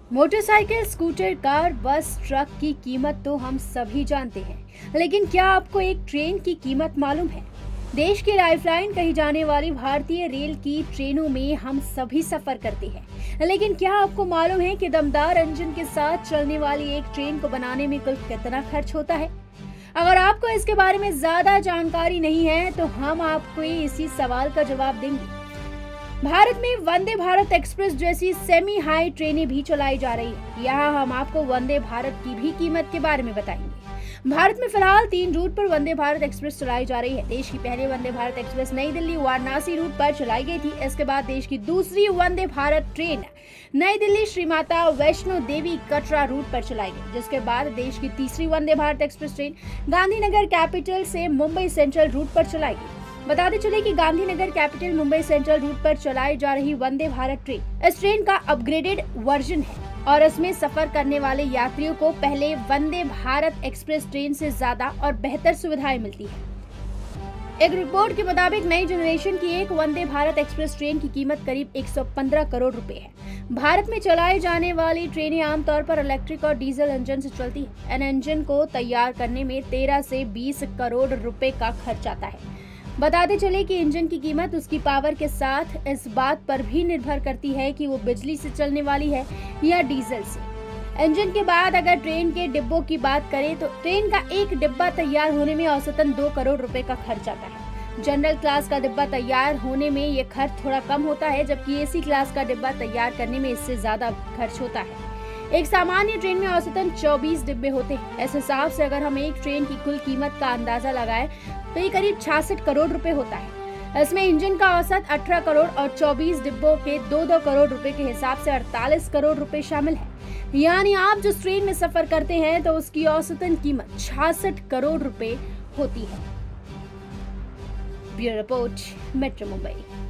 Motorcycle, scooter, car, bus, truck की कीमत तो हम सभी जानते हैं, लेकिन क्या आपको एक ट्रेन की कीमत मालूम है? देश की लाइफलाइन कही जाने वाली भारतीय रेल की ट्रेनों में हम सभी सफर करते हैं, लेकिन क्या आपको मालूम है कि दमदार इंजन के साथ चलने वाली एक ट्रेन को बनाने में कुल कितना खर्च होता है? अगर आपको इसके बारे में ज्यादा जानकारी नहीं है, तो हम आपको इसी सवाल का जवाब देंगे। भारत में वंदे भारत एक्सप्रेस जैसी सेमी हाई ट्रेनें भी चलाई जा रही है। यहाँ हम आपको वंदे भारत की भी कीमत के बारे में बताएंगे। भारत में फिलहाल 3 रूट पर वंदे भारत एक्सप्रेस चलाई जा रही है। देश की पहली वंदे भारत एक्सप्रेस नई दिल्ली वाराणसी रूट पर चलाई गई थी। इसके बाद देश की दूसरी वंदे भारत ट्रेन नई दिल्ली श्री माता वैष्णो देवी कटरा रूट पर चलाई गई, जिसके बाद देश की तीसरी Vande Bharat express train Gandhinagar capital से मुंबई सेंट्रल रूट पर चलाई गई। बताते चले कि Gandhinagar capital Mumbai central route पर चलाई जा रही वंदे भारत ट्रेन इस ट्रेन का अपग्रेडेड वर्जन है और इसमें सफर करने वाले यात्रियों को पहले वंदे भारत एक्सप्रेस ट्रेन से ज्यादा और बेहतर सुविधाएं मिलती है। एक रिपोर्ट के मुताबिक नई जनरेशन की एक वंदे भारत एक्सप्रेस ट्रेन की कीमत करीब 115 करोड़ रुपए है। भारत में चलाई जाने वाली ट्रेनें आमतौर पर इलेक्ट्रिक और डीजल इंजन से चलती है। इन इंजन को तैयार करने में 13 से 20 करोड़ रुपए का खर्च आता है। बताते चले कि इंजन की कीमत उसकी पावर के साथ इस बात पर भी निर्भर करती है कि वो बिजली से चलने वाली है या डीजल से। इंजन के बाद अगर ट्रेन के डिब्बों की बात करें तो ट्रेन का एक डिब्बा तैयार होने में औसतन 2 करोड़ रुपए का खर्च आता है। जनरल क्लास का डिब्बा तैयार होने में ये खर्च थोड़ा कम होता है, जबकि एसी क्लास का डिब्बा तैयार करने में इससे ज्यादा खर्च होता है। एक सामान्य ट्रेन में औसतन 24 डिब्बे होते हैं। इस हिसाब से अगर हम एक ट्रेन की कुल कीमत का अंदाजा लगाएं तो ये करीब 66 करोड़ रुपए होता है। इसमें इंजन का औसत 18 करोड़ और 24 डिब्बों के 2-2 करोड़ रुपए के हिसाब से 48 करोड़ रुपए शामिल है। यानी आप जिस ट्रेन में सफर करते हैं तो उसकी औसतन कीमत 66 करोड़ रुपए होती है। Bureau report, metro Mumbai.